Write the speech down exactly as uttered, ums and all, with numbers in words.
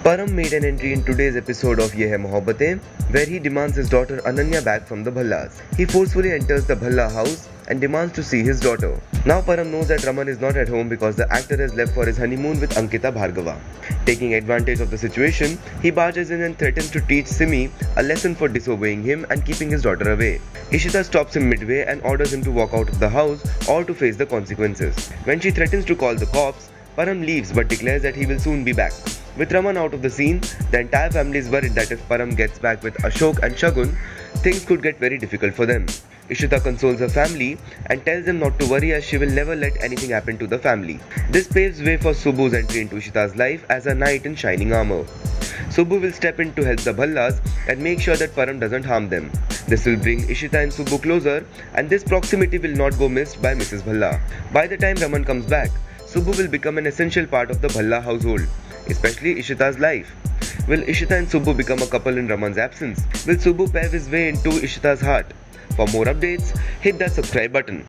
Param made an entry in today's episode of Ye Hai Mohabbatein, where he demands his daughter Ananya back from the Bhallas. He forcefully enters the Bhalla house and demands to see his daughter. Now Param knows that Raman is not at home because the actor has left for his honeymoon with Ankita Bhargava. Taking advantage of the situation, he barges in and threatens to teach Simi a lesson for disobeying him and keeping his daughter away. Ishita stops him midway and orders him to walk out of the house or to face the consequences. When she threatens to call the cops, Param leaves but declares that he will soon be back. With Raman out of the scene, the entire family is worried that if Param gets back with Ashok and Shagun, things could get very difficult for them. Ishita consoles her family and tells them not to worry as she will never let anything happen to the family. This paves way for Subbu's entry into Ishita's life as a knight in shining armor. Subbu will step in to help the Bhallas and make sure that Param doesn't harm them. This will bring Ishita and Subbu closer, and this proximity will not go missed by Missus Bhalla. By the time Raman comes back, Subbu will become an essential part of the Bhalla household, especially Ishita's life. Will Ishita and Subbu become a couple in Raman's absence? Will Subbu pave his way into Ishita's heart? For more updates, hit that subscribe button.